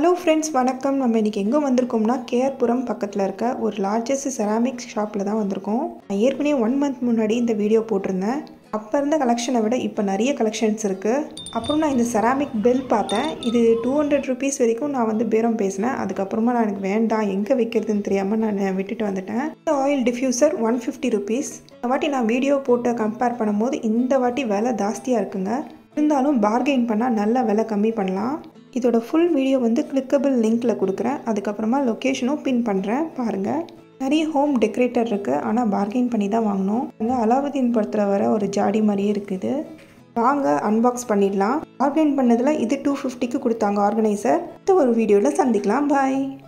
Hello friends, வணக்கம். நம்ம இன்றைக்கி எங்கே வந்திருக்கோம்னா கேஆர்புரம் பக்கத்தில் இருக்க ஒரு லார்ஜஸ்ட் செராமிக் ஷாப்பில் தான் வந்திருக்கோம். நான் ஏற்கனவே 1 மந்த் முன்னாடி இந்த வீடியோ போட்டிருந்தேன். அப்போ இருந்த கலெக்ஷனை விட இப்போ நிறைய கலெக்ஷன்ஸ் இருக்குது. அப்புறம் நான் இந்த செராமிக் பெல் பார்த்தேன். இது 200 ருபீஸ் வரைக்கும் நான் பேரம் பேசினேன். அதுக்கப்புறமா நான் எனக்கு வேண்டாம், எங்கே வைக்கிறதுன்னு தெரியாமல் நான் விட்டுட்டு வந்துட்டேன். இந்த ஆயில் டிஃப்யூசர் 150 ருபீஸ். இந்த வாட்டி நான் வீடியோ போட்டு கம்பேர் பண்ணும்போது இந்த வாட்டி விலை ஜாஸ்தியாக இருக்குங்க. இருந்தாலும் பார்கெயின் பண்ணால் நல்ல விலை கம்மி பண்ணலாம். இதோட ஃபுல் வீடியோ கிளிக்கபிள் லிங்க்கில் கொடுக்குறேன். அதுக்கப்புறமா லொக்கேஷனும் பின் பண்ணுறேன், பாருங்கள். நிறைய ஹோம் டெக்கரேட்டர் இருக்குது, ஆனால் பார்கெயின் பண்ணி தான் வாங்கினோம். இங்கே அலாவுதீன் படத்தில் வர ஒரு ஜாடி மாதிரியே இருக்குது. வாங்க அன்பாக்ஸ் பண்ணிடலாம். பார்கெயின் பண்ணதில் இது 250க்கு கொடுத்தாங்க ஆர்கனைசர். அடுத்த ஒரு வீடியோவில் சந்திக்கலாம். பாய்.